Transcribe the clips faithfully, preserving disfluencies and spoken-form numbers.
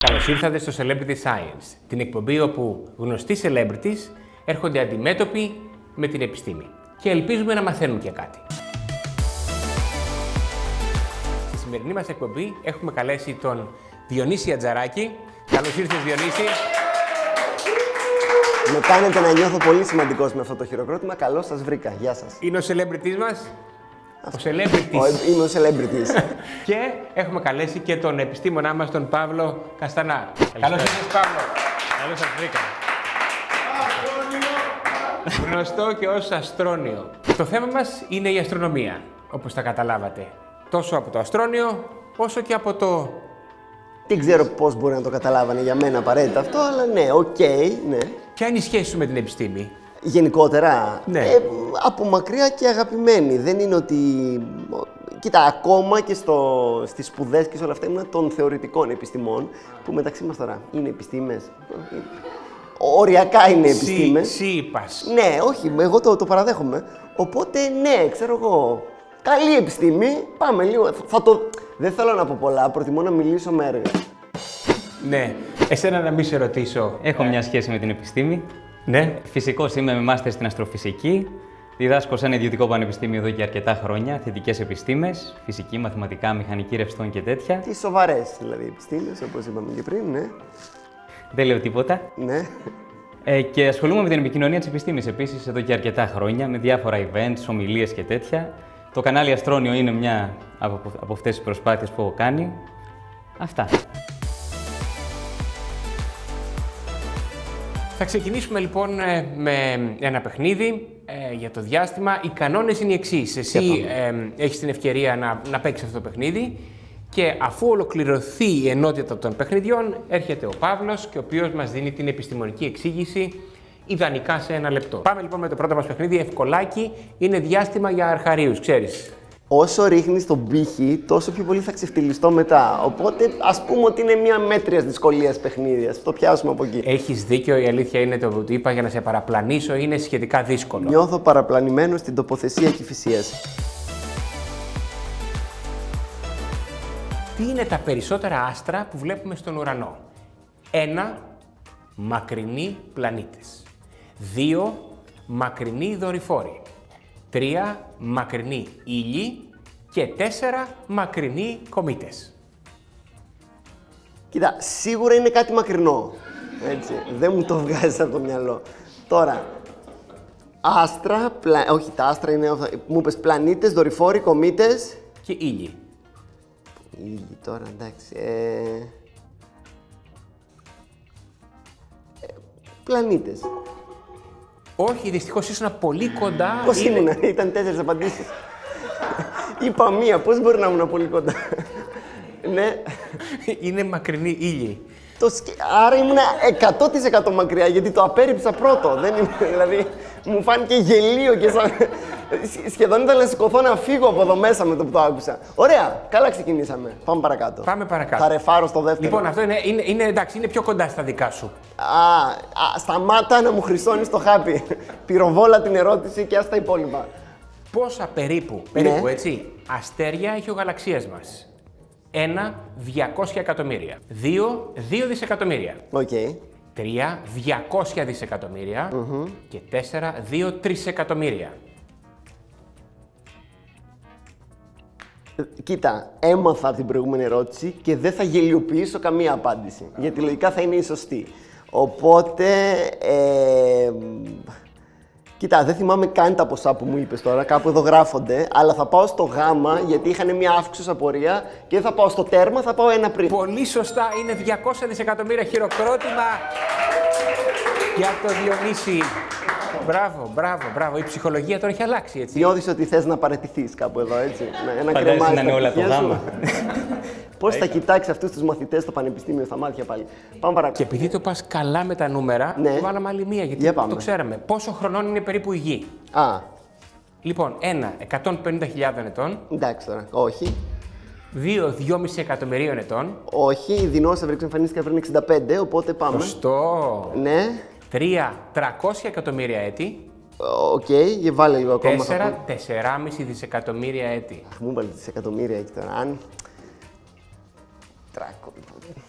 Καλώς ήρθατε στο Celebrity Science, την εκπομπή όπου γνωστοί celebrities έρχονται αντιμέτωποι με την επιστήμη και ελπίζουμε να μαθαίνουν και κάτι. Στη σημερινή μας εκπομπή έχουμε καλέσει τον Διονύση Ατζαράκη. Καλώς ήρθες, Διονύση. Με κάνετε να νιώθω πολύ σημαντικός με αυτό το χειροκρότημα. Καλώς σας βρήκα. Γεια σας. Είναι ο celebrities μας. Ο celebrities. Ο, είμαι ο celebrities. Και έχουμε καλέσει και τον επιστήμονά μας, τον Παύλο Καστανά. Καλώς ήρθες, Παύλο. Καλώς σας βρήκα. Γνωστό και ως αστρόνιο. Το θέμα μας είναι η αστρονομία, όπως τα καταλάβατε. Τόσο από το αστρόνιο, όσο και από το... Δεν ξέρω πώς μπορεί να το καταλάβανε για μένα απαραίτητα αυτό, αλλά ναι, οκ, okay, ναι. Ποια είναι η σχέση σου με την επιστήμη? Γενικότερα, ναι. ε, από μακριά και αγαπημένη. Δεν είναι ότι... Κοίτα, ακόμα και στο... στις σπουδές και σε όλα αυτά ήμουν των θεωρητικών επιστημών, που μεταξύ μας τώρα είναι επιστήμες. Οριακά είναι επιστήμες. Σι, είπας. Ναι, όχι, εγώ το, το παραδέχομαι. Οπότε, ναι, ξέρω εγώ, καλή επιστήμη, πάμε λίγο. Θα το... Δεν θέλω να πω πολλά, προτιμώ να μιλήσω με έργα. Ναι, εσένα να μην σε ρωτήσω. Έχω μια σχέση με την επιστήμη. Ναι. Φυσικός είμαι με μάστερ στην αστροφυσική. Διδάσκω σε ένα ιδιωτικό πανεπιστήμιο εδώ και αρκετά χρόνια. Θετικές επιστήμες, φυσική, μαθηματικά, μηχανική ρευστών και τέτοια. Τι σοβαρές δηλαδή επιστήμες, όπως είπαμε και πριν, ναι. Δεν λέω τίποτα. Ναι. Ε, και ασχολούμαι με την επικοινωνία της επιστήμης επίσης εδώ και αρκετά χρόνια, με διάφορα events, ομιλίες και τέτοια. Το κανάλι Αστρόνιο είναι μια από, από αυτές τις προσπάθειες που έχω κάνει. Αυτά. Θα ξεκινήσουμε λοιπόν με ένα παιχνίδι ε, για το διάστημα. Οι κανόνες είναι οι εξής. Εσύ ε, έχεις την ευκαιρία να, να παίξεις αυτό το παιχνίδι και αφού ολοκληρωθεί η ενότητα των παιχνιδιών, έρχεται ο Παύλος και ο οποίος μας δίνει την επιστημονική εξήγηση ιδανικά σε ένα λεπτό. Πάμε λοιπόν με το πρώτο μας παιχνίδι, ευκολάκι, είναι διάστημα για αρχαρίους, ξέρεις. Όσο ρίχνεις τον πύχη, τόσο πιο πολύ θα ξεφτυλιστώ μετά. Οπότε, ας πούμε ότι είναι μια μέτρια δυσκολίας παιχνίδι. Ας το πιάσουμε από εκεί. Έχεις δίκιο, η αλήθεια είναι το που είπα για να σε παραπλανήσω, είναι σχετικά δύσκολο. Νιώθω παραπλανημένο στην τοποθεσία Κηφισίας. Τι είναι τα περισσότερα άστρα που βλέπουμε στον ουρανό? Ένα, μακρινοί πλανήτες. Δύο, μακρινοί δορυφόροι. Τρία, μακρινοί ήλιοι. Και τέσσερα, μακρινοί κομήτες. Κοίτα, σίγουρα είναι κάτι μακρινό. Έτσι, δεν μου το βγάζεις από το μυαλό. Τώρα, άστρα, πλα... όχι τα άστρα είναι, μου είπες πλανήτες, δορυφόροι, κομήτες. Και ήλιοι. Ήλιοι τώρα, εντάξει. Ε... Ε, πλανήτες. Όχι, δυστυχώς ήσουν πολύ κοντά. Πώς είναι... ήμουν, ήταν τέσσερις απαντήσεις. Είπα μία, πώς μπορεί να ήμουν πολύ κοντά. Ναι. Είναι μακρινοί ήλιοι. Το σκε... Άρα ήμουν εκατό τοις εκατό μακριά, γιατί το απέρριψα πρώτο. Δεν είναι, δηλαδή, μου φάνηκε γελίο και σαν... Σχεδόν ήταν να σηκωθώ να φύγω από εδώ μέσα με το που το άκουσα. Ωραία, καλά ξεκινήσαμε. Πάμε παρακάτω. Πάμε παρακάτω. Θα ρεφάρω στο δεύτερο. Λοιπόν, αυτό είναι, είναι, είναι, εντάξει, είναι πιο κοντά στα δικά σου. Α, α, σταμάτα να μου χρυσώνεις το χάπι. Πυροβόλα την ερώτηση και ας τα υπόλοιπα. Πόσα περίπου, περίπου Ναι. έτσι, αστέρια έχει ο γαλαξίας μας? Ένα, διακόσια εκατομμύρια. Δύο, δύο δισεκατομμύρια. Οκ. Okay. Τρία, διακόσια δισεκατομμύρια. Mm-hmm. Και τέσσερα, δύο τρισεκατομμύρια. Κοίτα, έμαθα την προηγούμενη ερώτηση και δεν θα γελιοποιήσω καμία απάντηση. Γιατί λογικά θα είναι η σωστή. Οπότε, ε, κοίτα, δεν θυμάμαι καν τα ποσά που μου είπες τώρα, κάπου εδώ γράφονται, αλλά θα πάω στο γάμα γιατί είχαν μια αύξουσα απορία και δεν θα πάω στο τέρμα, θα πάω ένα πριν. Πολύ σωστά, είναι διακόσια δισεκατομμύρια. Χειροκρότημα για το Διονύση. Μπράβο, μπράβο, μπράβο. Η ψυχολογία τώρα έχει αλλάξει, έτσι. Νιώθεις ότι θες να παραιτηθείς κάπου εδώ, έτσι. Ένα Φαντάζεσαι κρεμάλι να είναι στα όλα το πτυχία σου. γάμα. Πώς θα κοιτάξει αυτούς τους μαθητές στο πανεπιστήμιο στα μάτια πάλι. Πάμε παρακάτω. Και επειδή το πας καλά με τα νούμερα, Ναι. βάλαμε άλλη μία, γιατί Για το πάμε. ξέραμε. Πόσο χρονών είναι περίπου η Γη? Α, Λοιπόν, ένα, εκατόν πενήντα χιλιάδων ετών. εντάξει τώρα. Όχι. Δύο, δυόμισι εκατομμυρίων ετών. Όχι, οι δεινόσαυροι εξεμφανίστηκαν πριν εξήντα πέντε, οπότε πάμε. Σωστό. Ναι. Τρία, τριακόσια εκατομμύρια έτη. Οκ, okay, βάλε λίγο ακόμα. Τέσσερα, τεσσεράμισι δισεκατομμύρια έτη. Αχ, μου έβαλε δισεκατομμύρια εκεί τώρα. Αν. Τράκο.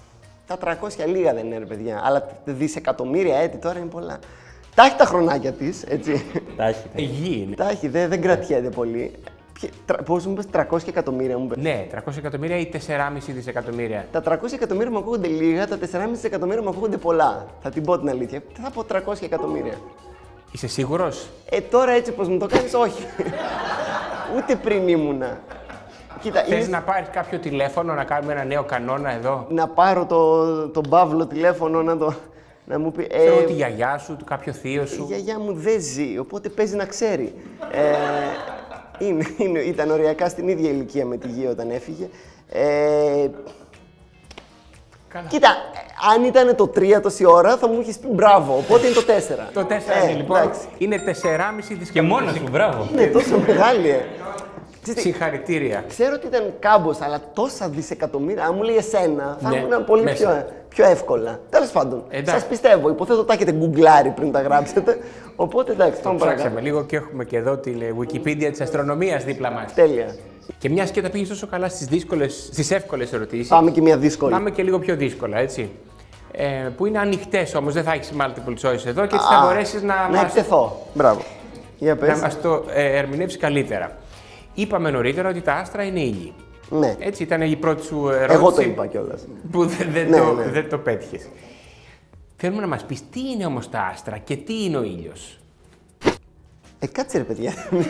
Τα τριακόσια λίγα δεν είναι, ρε παιδιά. Αλλά δισεκατομμύρια έτη τώρα είναι πολλά. Τα έχει τα χρονάκια της, έτσι. Τα έχει. Η γη είναι. Τα έχει, δεν, δεν κρατιέται πολύ. Πώς μου είπες, τριακόσια εκατομμύρια μου είπες. Ναι, τριακόσια εκατομμύρια ή τέσσερα κόμμα πέντε δισεκατομμύρια. Τα τριακόσια εκατομμύρια μου ακούγονται λίγα, τα τέσσερα κόμμα πέντε εκατομμύρια μου ακούγονται πολλά. Θα την πω την αλήθεια. Τι θα πω τριακόσια εκατομμύρια. Είσαι σίγουρος? Ε, τώρα έτσι πως μου το κάνεις, όχι. Ούτε πριν ήμουνα. Κοίτα, Θες είναι... να πάρεις κάποιο τηλέφωνο, να κάνουμε ένα νέο κανόνα εδώ? να πάρω το, τον Παύλο τηλέφωνο να, το, να μου πει. Ξέρω Ε, τη γιαγιά σου, κάποιο θείο η σου. γιαγιά μου δεν ζει, οπότε παίζει να ξέρει. Ε, είναι, είναι, ήταν οριακά στην ίδια ηλικία με τη γη όταν έφυγε. Ε, Καλά. κοίτα, ε, αν ήταν το τρία τόση ώρα θα μου είχες πει μπράβο, οπότε είναι το τέσσερα. Το τέσσερα Ε, είναι λοιπόν. εντάξει. Είναι τέσσερα κόμμα πέντε Και δισεκατομμύρια. μόνο σου, μπράβο. Είναι τόσο μεγάλη, ε. Ξέρετε, Συγχαρητήρια. ξέρω ότι ήταν κάμπος, αλλά τόσα δισεκατομμύρια, αν μου λέει εσένα, θα Ναι, ήμουν πολύ μέσα. πιο, πιο εύκολα. Τέλος πάντων, Εντάξει. σας πιστεύω. Υποθέτω τα έχετε γκουγκλάρει πριν τα γράψετε. Οπότε εντάξει, πάμε Ψάξαμε παρακάτω. λίγο και έχουμε και εδώ την ε, Wikipedia της αστρονομίας δίπλα μας. Τέλεια. Και μιας και τα πήγες τόσο καλά στις δύσκολες, στις εύκολες ερωτήσεις, Πάμε και μια δύσκολη. πάμε και λίγο πιο δύσκολα, έτσι. Ε, που είναι ανοιχτές όμως, δεν θα έχεις multiple choice εδώ και έτσι θα Α, μπορέσεις να, Να μας, εκτεθώ. Μπράβο. Για να πες. μας το ε, ερμηνεύσεις καλύτερα. Είπαμε νωρίτερα ότι τα άστρα είναι ήλιοι. Ναι. Έτσι ήταν η πρώτη σου ερώτηση. Εγώ το είπα κιόλας. Που δεν, δεν Ναι, το, ναι. δεν το πέτυχες. Θέλουμε να μας πεις τι είναι όμως τα άστρα και τι είναι ο ήλιος. Ε, κάτσε ρε παιδιά.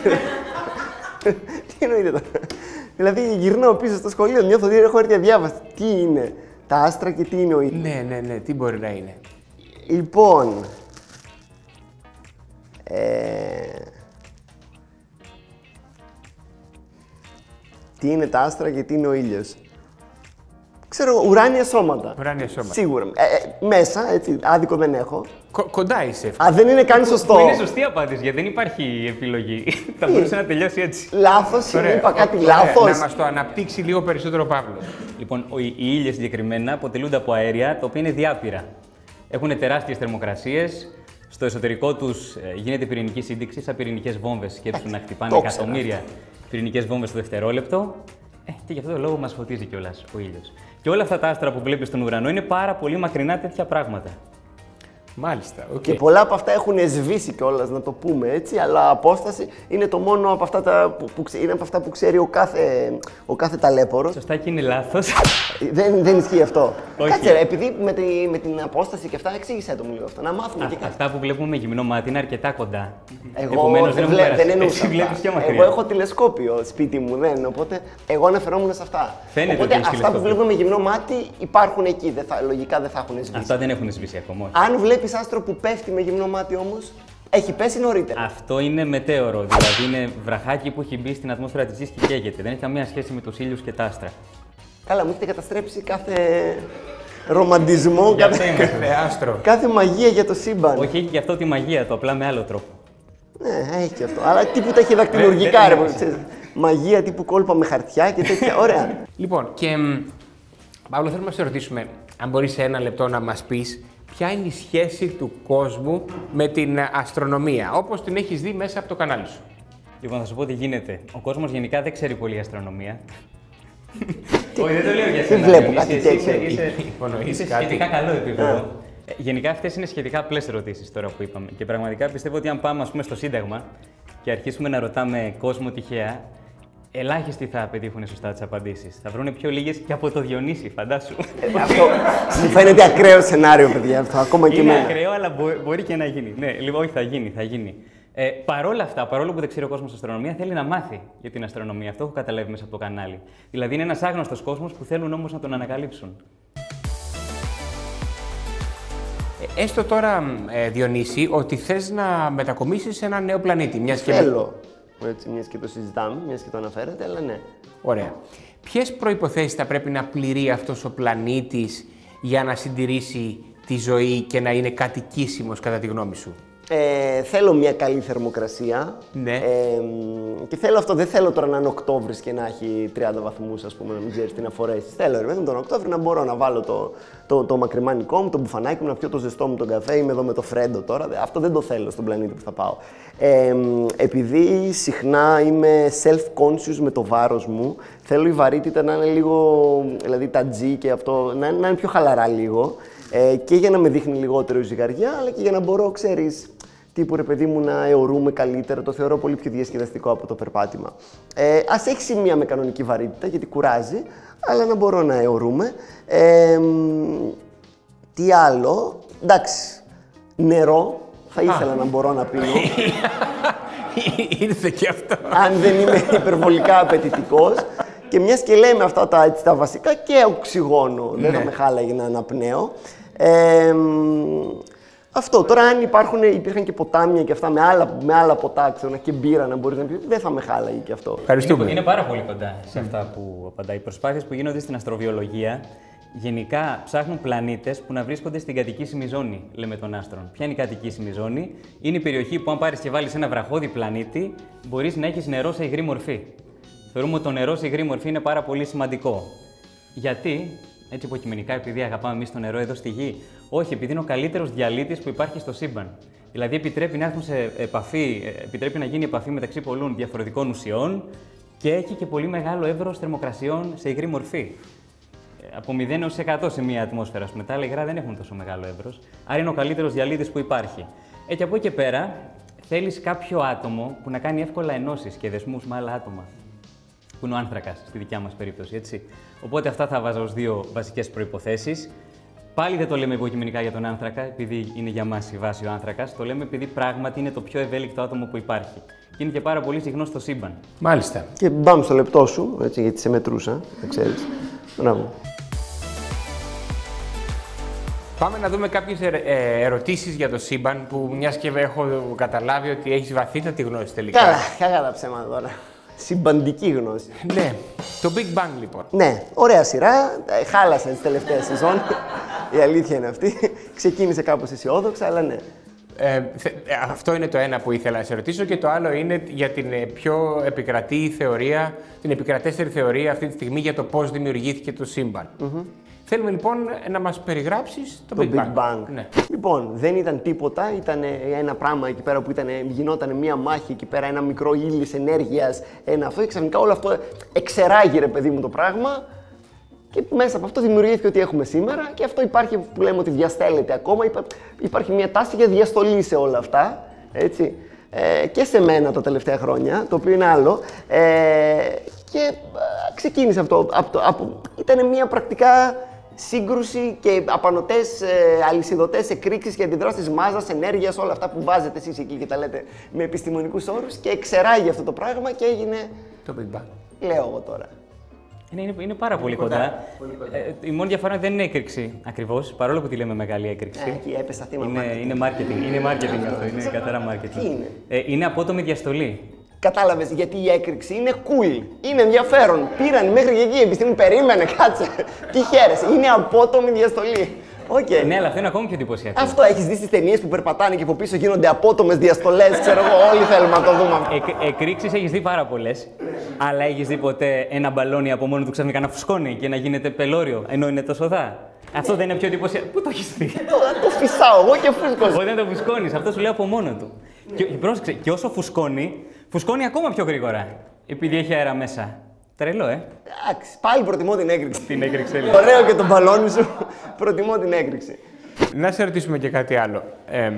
Τι εννοείται τώρα. Δηλαδή γυρνάω πίσω στο σχολείο, νιώθω ότι έχω έρθει αδιάβαστη. Τι είναι τα άστρα και τι είναι ο ήλιος. Ναι, ναι, ναι, τι μπορεί να είναι. Λοιπόν. Ε, τι είναι τα άστρα και τι είναι ο ήλιος. Ξέρω, ουράνια σώματα. Ουράνια σώματα. Σίγουρα. Ε, ε, μέσα, έτσι, άδικο δεν έχω. Κο- κοντά είσαι. Α, δεν είναι καν σωστό. Που είναι σωστή απάντηση, γιατί δεν υπάρχει επιλογή. Θα μπορούσε να τελειώσει έτσι. Λάθος, Ωραία. είπα κάτι Ωραία. λάθος. Να μας το αναπτύξει λίγο περισσότερο ο Παύλος. Λοιπόν, ο- οι ήλιοι συγκεκριμένα αποτελούνται από αέρια τα οποία είναι διάπειρα. Έχουν τεράστιες θερμοκρασίες. Στο εσωτερικό τους ε, γίνεται πυρηνική σύνδεξη, σαν πυρηνικές βόμβες. Σκέψου να χτυπάνε το ήξερα εκατομμύρια πυρηνικές βόμβες το δευτερόλεπτο. Ε, και γι' αυτό το λόγο μας φωτίζει κιόλας ο ήλιος. Και όλα αυτά τα άστρα που βλέπεις στον ουρανό είναι πάρα πολύ μακρινά τέτοια πράγματα. Μάλιστα. οκ. Και πολλά από αυτά έχουν σβήσει κιόλας, να το πούμε έτσι, αλλά απόσταση είναι το μόνο από αυτά, τα, που, που, ξε- είναι από αυτά που ξέρει ο κάθε, ο κάθε ταλέπορος. Σωστά και είναι λάθος. Δεν, δεν ισχύει αυτό. Όχι. Κάτσε, ρε, επειδή με, τη, με την απόσταση και αυτά, εξήγησέ το μου λίγο αυτό. Να μάθουμε και κάτι. Αυτά που βλέπουμε με γυμνό μάτι είναι αρκετά κοντά. Εγώ Επομένως, δεν, έχουμε βλέ, περάσει. δεν εννοούσα. Εσύ αυτά. βλέπεις πιο μακριά. Εγώ έχω τηλεσκόπιο σπίτι μου, δεν. Οπότε εγώ αναφερόμουν σε αυτά. Φαίνεται οπότε ότι έχεις αυτά που τηλεσκόπιο. βλέπουμε με γυμνό μάτι υπάρχουν εκεί. Δεν θα, λογικά δεν θα έχουν σβήσει. Αυτά δεν έχουν σβήσει ακόμα. όχι. Αν βλέπει άστρο που πέφτει με γυμνό μάτι όμως, έχει πέσει νωρίτερα. Αυτό είναι μετέωρο, δηλαδή είναι βραχάκι που έχει μπει στην ατμόσφαιρα της Γης και καίγεται. Δεν έχει καμία σχέση με τους ήλιους και τα άστρα. Καλά, μου έχετε καταστρέψει κάθε ρομαντισμό, Γι' αυτό κάθε, είμαστε. Ε, άστρο. κάθε μαγεία για το σύμπαν. Όχι, έχει και αυτό τη μαγεία του, απλά με άλλο τρόπο. Ναι, έχει και αυτό. Αλλά τίποτα έχει δακτυλουργικά, δεν- ρε. δεν- που ξέρεις. Μαγεία τύπου κόλπα με χαρτιά και τέτοια. Ωραία. Λοιπόν, και μ, Παύλο, θέλουμε να σε ρωτήσουμε, αν μπορείς σε ένα λεπτό να μας πεις ποια είναι η σχέση του κόσμου με την ε, αστρονομία, όπως την έχεις δει μέσα από το κανάλι σου. Λοιπόν, θα σου πω τι γίνεται. Ο κόσμος γενικά δεν ξέρει πολύ αστρονομία. Όχι, δεν το λέω για σένα. βλέπω Είσαι- κάτι είσαι- τέτοιο. είσαι- είσαι- Υπονοείς Είσαι κάτι. σχετικά καλό επίπεδο. Ε, Γενικά αυτές είναι σχετικά απλές ερωτήσεις τώρα που είπαμε. Και πραγματικά πιστεύω ότι αν πάμε ας πούμε, στο Σύνταγμα και αρχίσουμε να ρωτάμε κόσμο τυχαία, ελάχιστοι θα πετύχουν σωστά τις απαντήσεις. Θα βρουν πιο λίγες και από το Διονύση, φαντάσου. Αυτό μου φαίνεται ακραίο σενάριο, παιδιά. Αυτό ακόμα και Είναι εμένα. ακραίο, αλλά μπο- μπορεί και να γίνει. Ναι, λοιπόν, όχι, θα γίνει, θα γίνει. Ε, παρόλα αυτά, παρόλο που δεν ξέρει ο κόσμο αστρονομία, θέλει να μάθει για την αστρονομία. Αυτό έχω καταλάβει μέσα από το κανάλι. Δηλαδή, είναι ένα άγνωστο κόσμο που θέλουν όμω να τον ανακαλύψουν. Ε, έστω τώρα, ε, Διονύση, ότι θες να μετακομίσεις σε ένα νέο πλανήτη. Μιας και... Θέλω. Έτσι, μιας και το συζητάμε, μιας και το αναφέρετε, αλλά ναι. Ωραία. Ποιες προϋποθέσεις θα πρέπει να πληρεί αυτός ο πλανήτης για να συντηρήσει τη ζωή και να είναι κατοικήσιμος κατά τη γνώμη σου? Ε, θέλω μια καλή θερμοκρασία. Ναι. Ε, και θέλω αυτό, δεν θέλω τώρα να είναι Οκτώβρης και να έχει τριάντα βαθμούς, ας πούμε, να μην ξέρεις τι να φορέσεις. Θέλω, ρε, τον Οκτώβρη να μπορώ να βάλω το, το, το μακριμάνικό μου, το μπουφανάκι μου, να πιω το ζεστό μου τον καφέ. Είμαι εδώ με το φρέντο τώρα. Αυτό δεν το θέλω στον πλανήτη που θα πάω. Ε, επειδή συχνά είμαι self-conscious με το βάρος μου, θέλω η βαρύτητα να είναι λίγο, δηλαδή τα G και αυτό, να, να είναι πιο χαλαρά λίγο. Ε, και για να με δείχνει λιγότερο η ζυγαριά, αλλά και για να μπορώ, ξέρεις, τύπου ρε παιδί μου να αιωρούμε καλύτερα. Το θεωρώ πολύ πιο διασκεδαστικό από το περπάτημα. Ε, ας έχει σημεία με κανονική βαρύτητα, γιατί κουράζει, αλλά να μπορώ να αιωρούμε. Ε, τι άλλο, εντάξει, νερό, θα ήθελα να μπορώ να πίνω. Ήρθε και αυτό. Αν δεν είμαι υπερβολικά απαιτητικός. Και μιας και λέμε αυτά τα, έτσι, τα βασικά, και οξυγόνο, ναι. Δεν θα με χάλαγε να αναπνέω. Ε, αυτό. Τώρα, αν υπάρχουν, υπήρχαν και ποτάμια και αυτά με άλλα, με άλλα ποτά, ξέρω, και μπύρα να μπορείς να πεις, δεν θα με χάλαγε και αυτό. Ευχαριστούμε. Είναι, είναι πάρα πολύ κοντά σε αυτά που απαντάει. Οι προσπάθειες που γίνονται στην αστροβιολογία γενικά ψάχνουν πλανήτες που να βρίσκονται στην κατοικήσιμη ζώνη, λέμε, των άστρων. Ποια είναι η κατοικήσιμη ζώνη? Είναι η περιοχή που, αν πάρεις και βάλεις ένα βραχώδη πλανήτη, μπορείς να έχεις νερό σε υγρή μορφή. Θεωρούμε ότι το νερό σε υγρή μορφή είναι πάρα πολύ σημαντικό. Γιατί, έτσι υποκειμενικά, επειδή αγαπάμε εμείς το νερό εδώ στη Γη? Όχι, επειδή είναι ο καλύτερος διαλύτης που υπάρχει στο σύμπαν. Δηλαδή, επιτρέπει να έρθουν σε επαφή, επιτρέπει να γίνει επαφή μεταξύ πολλών διαφορετικών ουσιών και έχει και πολύ μεγάλο εύρος θερμοκρασιών σε υγρή μορφή. Από μηδέν έως εκατό σε μία ατμόσφαιρα. Μετά, άλλα υγρά δεν έχουν τόσο μεγάλο εύρος. Άρα, είναι ο καλύτερος διαλύτης που υπάρχει. Ε, και από εκεί και πέρα, θέλεις κάποιο άτομο που να κάνει εύκολα ενώσεις και δεσμούς με άλλα άτομα. Που είναι ο άνθρακας, στη δικιά μας περίπτωση, έτσι. Οπότε αυτά θα βάζω ως δύο βασικές προϋποθέσεις. Πάλι δεν το λέμε υποκειμενικά για τον άνθρακα, επειδή είναι για μας η βάση ο άνθρακας. Το λέμε επειδή πράγματι είναι το πιο ευέλικτο άτομο που υπάρχει. Και είναι και πάρα πολύ συχνό στο σύμπαν. Μάλιστα. Και μπαμ στο λεπτό σου, έτσι, γιατί σε μετρούσα, δεν ξέρεις. Μπράβο. Πάμε να δούμε κάποιες ε, ε, ερωτήσεις για το σύμπαν, που μιας και έχω καταλάβει ότι έχεις βαθύτατη γνώση τελικά. Καλά, καλά τα ψέματα τώρα. Συμπαντική γνώση. Ναι. Το Big Bang, λοιπόν. Ναι, ωραία σειρά. Χάλασε τις τελευταίες σεζόν. Η αλήθεια είναι αυτή. Ξεκίνησε κάπως αισιόδοξα, αλλά ναι. Ε, θε, αυτό είναι το ένα που ήθελα να σε ρωτήσω, και το άλλο είναι για την πιο επικρατή θεωρία, την επικρατέστερη θεωρία αυτή τη στιγμή για το πώς δημιουργήθηκε το σύμπαν. Mm-hmm. Θέλουμε λοιπόν να μας περιγράψεις το, το Big, Big Bang. Bang. Ναι. Λοιπόν, δεν ήταν τίποτα, ήταν ένα πράγμα εκεί πέρα που ήταν, γινόταν μία μάχη εκεί πέρα, ένα μικρό ύλης ενέργειας, ένα αυτό, και ξαφνικά όλο αυτό εξεράγει, ρε παιδί μου, το πράγμα, και μέσα από αυτό δημιουργήθηκε ό,τι έχουμε σήμερα, και αυτό υπάρχει που λέμε ότι διαστέλλεται ακόμα, υπάρχει μία τάση για διαστολή σε όλα αυτά, έτσι, ε, και σε μένα τα τελευταία χρόνια, το οποίο είναι άλλο, ε, και ε, ξεκίνησε αυτό, από, από, ήταν μία πρακτικά σύγκρουση και απανωτές, ε, αλυσιδωτές εκρήξεις και αντιδράσεις της μάζας, ενέργειας, όλα αυτά που βάζετε εσείς εκεί και τα λέτε με επιστημονικούς όρους, και εξεράγει αυτό το πράγμα και έγινε το Big Bang. Λέω εγώ τώρα. Είναι, είναι, είναι πάρα πολύ, πολύ κοντά. κοντά. Πολύ κοντά. Ε, η μόνη διαφορά δεν είναι έκρηξη ακριβώς, παρόλο που τη λέμε μεγάλη έκρηξη. Ε, εκεί έπεσα θύμα είναι, είναι marketing. Είναι marketing αυτό, είναι κατάρα marketing. Τι είναι? Ε, είναι απότομη διαστολή. Κατάλαβες, γιατί η έκρηξη είναι cool, είναι ενδιαφέρον. Πήραν μέχρι και εκεί η επιστήμη, περίμενε, κάτσε. Τι χαίρεσαι, είναι απότομη διαστολή. Okay. Ναι, αλλά αυτό είναι ακόμη πιο εντυπωσιακό. Αυτό έχεις δει στις ταινίες που περπατάνε και από πίσω γίνονται απότομες διαστολές, ξέρω εγώ, όλοι θέλουμε να το δούμε αυτό. Ε, εκρήξεις έχεις δει πάρα πολλές, αλλά έχεις δει ποτέ ένα μπαλόνι από μόνο του ξαφνικά να φουσκώνει και να γίνεται πελώριο, ενώ είναι τόσο δά? Αυτό δεν είναι πιο εντυπωσιακό? Πού το έχεις δει? Το, το φυσάω εγώ και φούσκω. Όχι, δεν το φουσκώνεις, αυτό σου λέω από μόνο του. Και, πρόσεξε, και όσο φουσκώνει, φουσκώνει ακόμα πιο γρήγορα, επειδή έχει αέρα μέσα. Τρελό, ε. Εντάξει, πάλι προτιμώ την έκρηξη. Την έκρηξη, έλεγα. Ωραίο και τον μπαλόνι σου. Προτιμώ την έκρηξη. Να σε ρωτήσουμε και κάτι άλλο. Ε,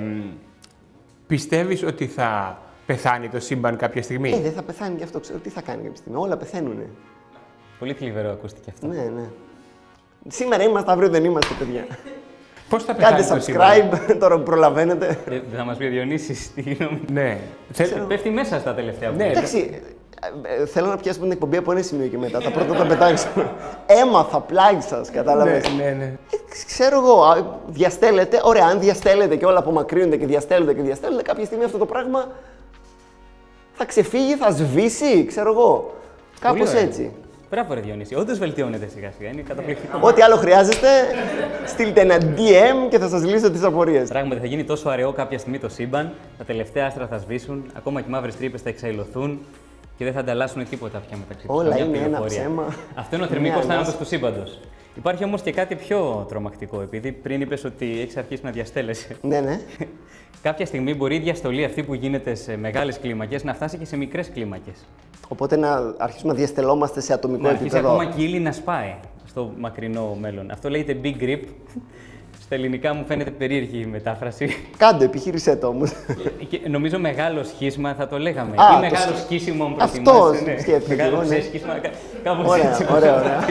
πιστεύεις ότι θα πεθάνει το σύμπαν κάποια στιγμή? Ε, δεν θα πεθάνει γι' αυτό. Ξέρω τι θα κάνει κάποια στιγμή. Όλα πεθαίνουνε. Πολύ θλιβερό ακούστηκε αυτό. Ναι, ναι. Σήμερα είμαστε, αύριο δεν είμαστε, παιδιά. Πώς θα πεθάνει? Κάντε subscribe τώρα που προλαβαίνετε. Δεν θα μας πει ο Διονύσης τι γνώμη. Ναι. Πέφτει μέσα στα τελευταία. Ναι, εντάξει. Θέλω να πιάσουμε την εκπομπή από ένα σημείο και μετά. Τα πρώτα τα πετάξουμε. Έμαθα πλάγι σας, κατάλαβες. Ναι, ναι, ναι. Ε, ξέρω εγώ, διαστέλλεται. Ωραία, αν διαστέλλεται και όλα απομακρύνονται και διαστέλλονται και διαστέλλονται, κάποια στιγμή αυτό το πράγμα θα ξεφύγει, θα σβήσει, ξέρω εγώ. Κάπως έτσι. Μπράβο, ρε Διονύση. Όντως βελτιώνεται σιγά-σιγά. Είναι καταπληκτικό. Ό,τι άλλο χρειάζεστε, στείλτε ένα ντι εμ και θα σας λύσω τις απορίες. Πράγματι, θα γίνει τόσο αραιό κάποια στιγμή το σύμπαν, τα τελευταία άστρα θα σβήσουν, ακόμα και οι μαύρες τρύπες θα εξαϊλωθούν και δεν θα ανταλλάσσουν τίποτα πια μεταξύ τους. Όλα είναι ένα ψέμα. Αυτό είναι ο θερμικός θάνατος του σύμπαντος. Υπάρχει όμως και κάτι πιο τρομακτικό, επειδή πριν είπες ότι έχεις αρχίσει να διαστέλλεσαι. Ναι, ναι. Κάποια στιγμή μπορεί η διαστολή αυτή που γίνεται σε μεγάλες κλίμακες να φτάσει και σε μικρές κλίμακες. Οπότε να αρχίσουμε να διαστελόμαστε σε ατομικό Να αρχίσει επίπεδο. ακόμα και η ύλη να σπάει στο μακρινό μέλλον. Αυτό λέγεται big grip. Στα ελληνικά μου φαίνεται περίεργη η μετάφραση. Κάντε, επιχείρησέ το όμως. Και νομίζω μεγάλο σχίσμα θα το λέγαμε. Α, Ή το μεγάλο σ- σκίσιμο, αν Αυτό προτιμάς, ναι. σκέφτηκα, Μεγάλο ναι. ξέσχισμα, κα- κάπως Ωραία, έτσι. ωραία, ωραία.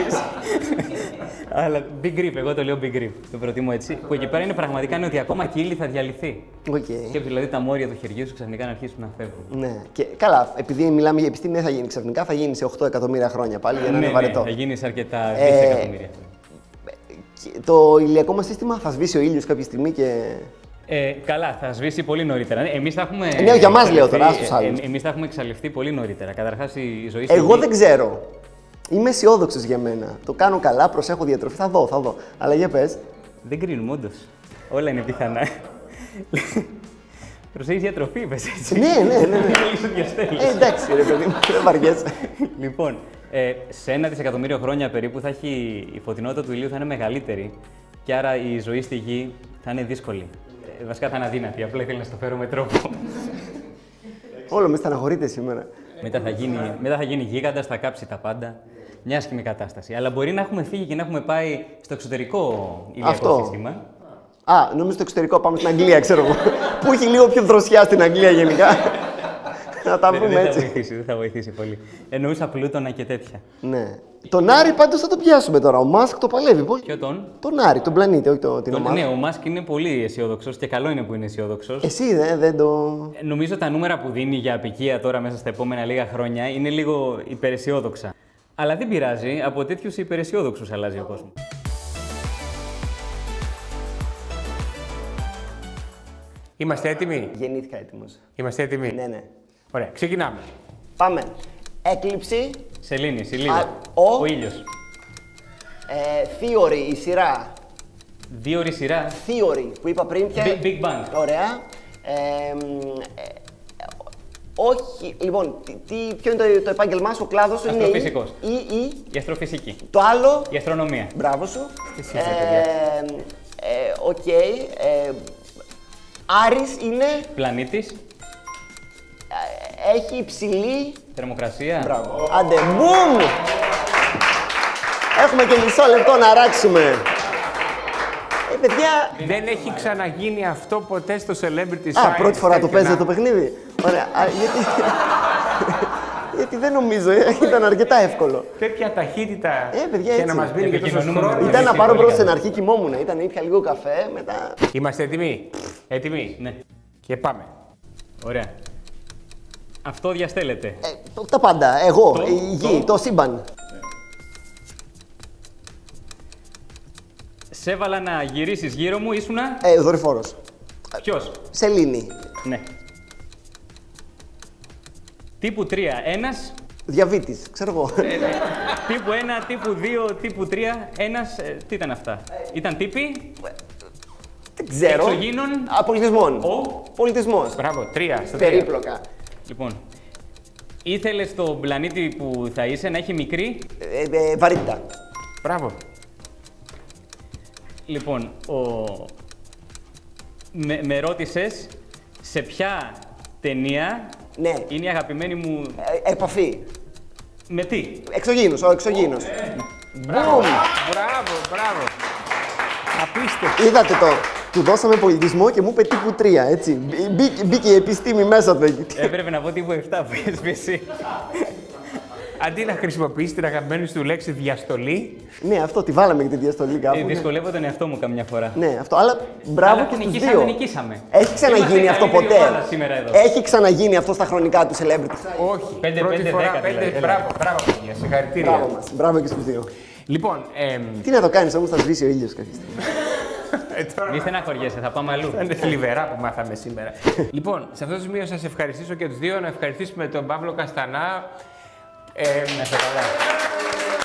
Αλλά big grip, εγώ το λέω big grip. Το προτιμώ έτσι. Που εκεί πέρα είναι πραγματικά είναι ότι ακόμα και η ύλη θα διαλυθεί. Οκ. Και δηλαδή τα μόρια του χεριού σου ξαφνικά να αρχίσουν να φεύγουν. Ναι. Και καλά, επειδή μιλάμε για επιστήμη, δεν θα γίνει ξαφνικά, θα γίνει σε οκτώ εκατομμύρια χρόνια πάλι για να Ναι, είναι ναι, βαρετό. θα γίνει σε αρκετά Ε, δισεκατομμύρια. Και το ηλιακό μας σύστημα θα σβήσει ο ήλιος κάποια στιγμή και. Ε, καλά, θα σβήσει πολύ νωρίτερα. Εμείς θα έχουμε. ναι, για μας λέω τώρα, εξαλειφθεί- στους άλλους. ε, εμείς θα έχουμε εξαλειφθεί πολύ νωρίτερα. Καταρχάς η ζωή στη Εγώ γη- δεν ξέρω. Είμαι αισιόδοξο για μένα. Το κάνω καλά, προσέχω διατροφή. Θα δω, θα δω. Αλλά για πες. Δεν κρίνουμε, όντως. Όλα είναι πιθανά. Προσέχεις διατροφή, είπες έτσι. Ναι, ναι, ναι. ναι. Λίγο διαστέλους. Ε, εντάξει, ρε παιδί μου, δεν βαριέσαι. Λοιπόν, ε, σε ένα δισεκατομμύριο χρόνια περίπου θα έχει η φωτεινότητα του ηλίου θα είναι μεγαλύτερη και άρα η ζωή στη γη θα είναι δύσκολη. Ε, βασικά θα είναι αδύνατη, απλά ήθελα να στο φέρω με τρόπο. Όλο με στεναχωρείτε σήμερα. μετά, θα γίνει, μετά θα γίνει γίγαντας, θα κάψει τα πάντα. Μια άσχημη κατάσταση. Αλλά μπορεί να έχουμε φύγει και να έχουμε πάει στο εξωτερικό ηλιακό Αυτό. σύστημα. Α, νομίζω στο εξωτερικό πάμε στην Αγγλία, ξέρω εγώ. Που έχει λίγο πιο δροσιά στην Αγγλία γενικά. Να τα Δεν, πούμε δεν θα έτσι. βοηθήσει, δεν θα βοηθήσει πολύ. Εννοούσα πλούτονα και τέτοια. Ναι. Τον Άρη πάντως θα το πιάσουμε τώρα. Ο Μάσκ το παλεύει. Πώς... Ποιο τον? Τον Άρη, τον πλανήτη, όχι το, την τον ομάδα. ναι, ο Μάσκ είναι πολύ αισιόδοξο και καλό είναι που είναι αισιόδοξο. Εσύ δε, δεν το. Νομίζω τα νούμερα που δίνει για απικία τώρα μέσα στα επόμενα λίγα χρόνια είναι λίγο υπεραισιόδοξα. Αλλά δεν πειράζει, από τέτοιου υπεραισιόδοξου αλλάζει ο κόσμο. Είμαστε έτοιμοι. Γεννήθηκα έτοιμος. Είμαστε έτοιμοι. Ναι, ναι. Ωραία, ξεκινάμε. Πάμε. Έκλειψη. Σελήνη, Σιλίδα. Α, ο- Ο ήλιος. Ε, theory, η σειρά. Δύο ώρες σειρά. Theory που είπα πριν. Ποια... Big, Big Bang. Ωραία. Ε, μ, ε, όχι, λοιπόν, τι, τι- ποιο είναι το, το επάγγελμά σου, ο κλάδος σου είναι η, Αστροφυσικός. η, η, Η αστροφυσική. το άλλο, Η αστρονομία. μπράβο σου. Εσείς είστε, παιδιά. Ε, ε, οκ, ε, Άρης είναι, Πλανήτης. ε, έχει υψηλή, Θερμοκρασία. μπράβο, άντε, μπουμ! Έχουμε και μισό λεπτό να ράξουμε. Ε, παιδιά, Δεν έχει ξαναγίνει αυτό ποτέ στο Celebrity α, Science. πρώτη φορά το τέτοιο παίζετε να- το παιχνίδι. Ωραία, α, γιατί... γιατί δεν νομίζω, ε, ήταν αρκετά εύκολο. Τέτοια ταχύτητα Ε, παιδιά, και έτσι. να μας μείνει και τόσο Επικοινωνούμε με χρόνο. τον Ήταν να Πολύ πάρω πρώτα στην καλά. αρχή, κοιμόμουν. Ήταν ήπια λίγο καφέ, μετά. Είμαστε έτοιμοι. Έτοιμοι. Ναι. Και πάμε. Ωραία. Αυτό διαστέλλεται. Ε, το- τα πάντα. Εγώ, Το- η γη, το- το σύμπαν. Σε έβαλα να γυρίσεις γύρω μου, ήσουνα. Ε, δορυφόρος. Ποιος? Σελήνη. Ναι. Τύπου τρία. Ένας. Διαβήτης, ξέρω εγώ. Τύπου ένα, τύπου δύο, τύπου τρία. Ένας. ε, τι ήταν αυτά? Ήταν τύποι. Δεν ξέρω. Εξωγήινων. Α, πολιτισμών. Ο. Πολιτισμός. Μπράβο, τρία στα τρία. Περίπλοκα. Λοιπόν. Ήθελες τον πλανήτη που θα είσαι να έχει μικρή. Ε, ε, βαρύτητα. Μπράβο. Λοιπόν, ο... με, με ρώτησες σε ποια ταινία Ναι. είναι η αγαπημένη μου. Ε, επαφή. Με τι? Εξωγήινος, ο εξωγήινος. Μπράβο. Μπουμ. Μπράβο, μπράβο. Απίστευτο. Είδατε το. Του δώσαμε πολιτισμό και μου είπε τύπου τρία, έτσι. Μπή- Μπήκε η επιστήμη μέσα του εκεί. Έπρεπε να πω τύπου επτά που έχεις πει εσύ. Αντί να χρησιμοποιήσει την αγαπημένη σου λέξη διαστολή, Ναι, αυτό τη βάλαμε και τη διαστολή Ε, κάπου. δυσκολεύω τον εαυτό μου καμιά φορά. Ναι, αυτό. Αλλά μπράβο Αλλά και στους νικήσαμε, δύο. νικήσαμε. Έχει ξαναγίνει Είμαστε αυτό καλύτερη ποτέ. ομάδα σήμερα εδώ. Έχει ξαναγίνει αυτό στα χρονικά του celebrity. όχι. Πέντε, Πρώτη πέντε, φορά, δέκα πέντε, δηλαδή. μπράβο, μπράβο, παιδιά. Συγχαρητήρια. Μπράβο μας. Μπράβο και στους δύο. Λοιπόν, εμ, Τι να το κάνεις όμως, θα σβήσει ο ήλιος κάποια στιγμή. ε, τώρα Μη στεναχωριέσαι, θα πάμε αλλού. είναι θλιβερά που μάθαμε σήμερα. Λοιπόν, σε αυτό το σημείο σας ευχαριστήσω και τους δύο. Να ευχαριστήσουμε τον Παύλο Καστανά. Ε, Να σε καλά.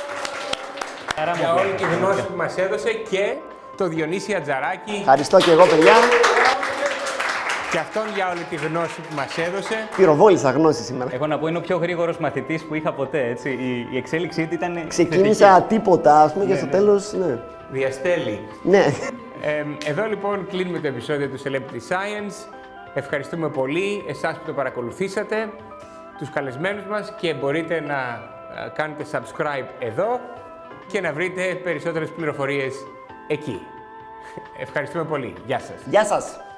για όλη τη γνώση που μας έδωσε και το Διονύση Ατζαράκη. Ευχαριστώ και εγώ, παιδιά. Και αυτόν για όλη τη γνώση που μας έδωσε. Πυροβόλησα γνώση σήμερα. Εγώ να πω είναι ο πιο γρήγορος μαθητής που είχα ποτέ, έτσι. Η, η εξέλιξή του ήταν Ξεκίνησα θετική. τίποτα, ας πούμε, και στο τέλος, ναι. Διαστέλει. Ναι. Ε, εδώ λοιπόν κλείνουμε το επεισόδιο του Celebrity Science. Ευχαριστούμε πολύ εσάς που το παρακολουθήσατε, τους καλεσμένους μας και μπορείτε να κάνετε subscribe εδώ και να βρείτε περισσότερες πληροφορίες εκεί. Ευχαριστούμε πολύ. Γεια σας. Γεια σας.